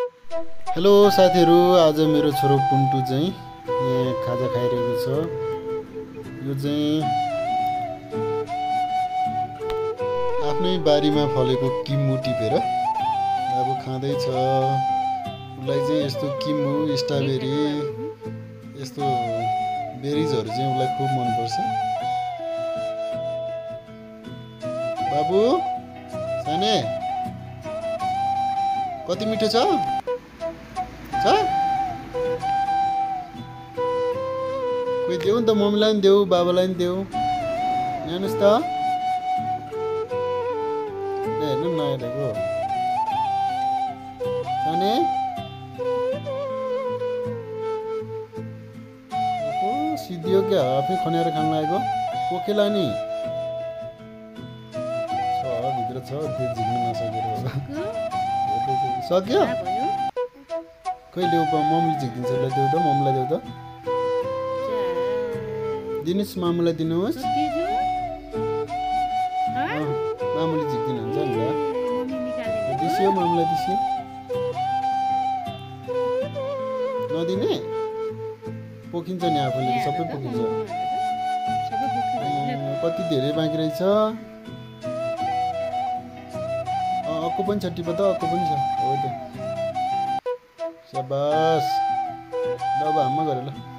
Hello साथीहरु, आज मेरो छोरो पुन्टु चाहिँ यहाँ खाजा खाइरहेको छ। यो चाहिँ आफ्नै बारीमा फलेको किम्मु टिपेर अब खाँदै छ। उसलाई चाहिँ यस्तो किम्मु, स्ट्रबेरी यस्तो बेरिजहरु चाहिँ उसलाई खुब मन पर्छ। बाबु साने कति मिठो छ? कोही देऊ नि त, मम्मीलाई पनि देऊ, बाबालाई पनि देऊ। हेर्नुस् त, हेर्नु नहेरेको साने। सिधियो क्या, आफै खनेर खान लागेको। पोखेला नि छ भित्र छ, त्यो झिक्न नसकेर सक्यो। खोइ ल्याउ, मम्मीले झिकिदिन्छ। ल देऊ त, मम्मीलाई देऊ त। दिनुस्, मामुलाई दिनुहोस्। मामुले झिकिदिनुहुन्छ नि। ल दिसियो, मामुलाई दिसियो। नदिने पोखिन्छ नि, आफूले सबै पोखिन्छ। कति धेरै बाँकी रहेछ। अक्को पनि छ, टिप त, अक्को पनि छ। हो त, शाबास। ल अब हाममा गरे ल।